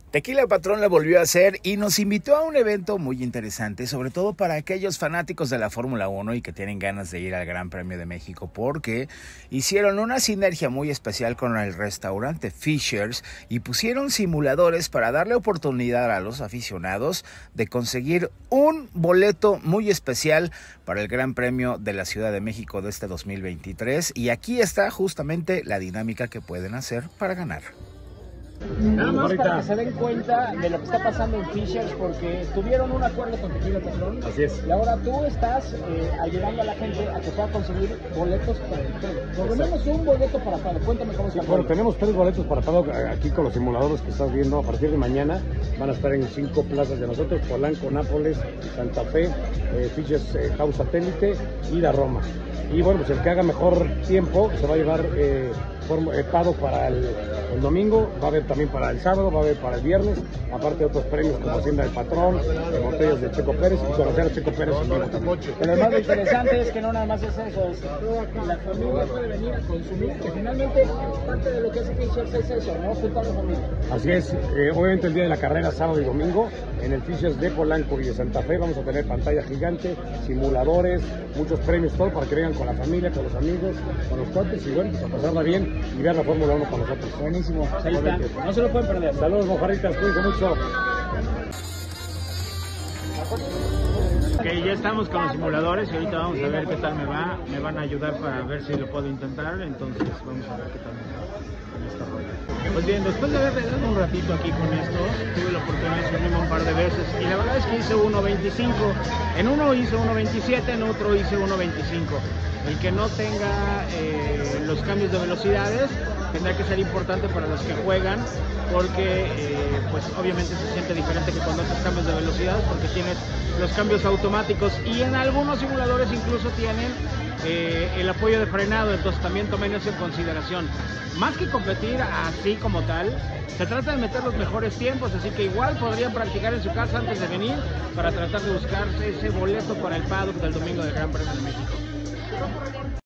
Tequila Patrón la volvió a hacer y nos invitó a un evento muy interesante, sobre todo para aquellos fanáticos de la Fórmula 1 y que tienen ganas de ir al Gran Premio de México, porque hicieron una sinergia muy especial con el restaurante Fishers y pusieron simuladores para darle oportunidad a los aficionados de conseguir un boleto muy especial para el Gran Premio de la Ciudad de México de este 2023. Y aquí está justamente la dinámica que pueden hacer para ganar. Nada más para que se den cuenta de lo que está pasando en Fishers, porque tuvieron un acuerdo con Tequila Patrón. Así es. Y ahora tú estás ayudando a la gente a que pueda conseguir boletos para el Paddock. Por lo menos un boleto para Paddock. Cuéntame cómo se llama. Bueno, tenemos 3 boletos para Paddock aquí con los simuladores que estás viendo. A partir de mañana van a estar en 5 plazas de nosotros: Polanco, Nápoles, Santa Fe, Fishers, House Satélite y la Roma. Y bueno, pues el que haga mejor tiempo se va a llevar Paddock para el domingo. Va a haber también para el sábado, va a haber para el viernes, aparte de otros premios como Hacienda del Patrón, botellas de Checo Pérez y conocer a Checo Pérez. Pero lo más interesante es que no nada más es eso, es que la familia puede venir a consumir, que finalmente parte de lo que hace Fishers es eso, ¿no? Juntar a la familia. Así es, obviamente el día de la carrera, sábado y domingo, en el Fishers de Polanco y de Santa Fe vamos a tener pantalla gigante, simuladores, muchos premios, todo para que vengan con la familia, con los amigos, con los cuates y bueno, pues a pasarla bien y ver la Fórmula 1 con nosotros. Buenísimo, ahí está, no se lo pueden perder. Saludos, mojarritas, cuídense mucho. Ok, ya estamos con los simuladores y ahorita vamos a ver qué tal me va. Me van a ayudar para ver si lo puedo intentar, entonces vamos a ver qué tal me va en esta rueda. Pues bien, después de haber dado un ratito aquí con esto, tuve la oportunidad de subirme un par de veces y la verdad es que hice 1.25. En uno hice 1.27, en otro hice 1.25. El que no tenga los cambios de velocidades tendrá que ser importante para los que juegan, porque pues obviamente se siente diferente que cuando haces cambios de velocidad, porque tienes los cambios automáticos y en algunos simuladores incluso tienen el apoyo de frenado, entonces también tomen eso en consideración. Más que competir así como tal, se trata de meter los mejores tiempos, así que igual podrían practicar en su casa antes de venir para tratar de buscarse ese boleto para el Paddock del domingo del Gran Premio de México.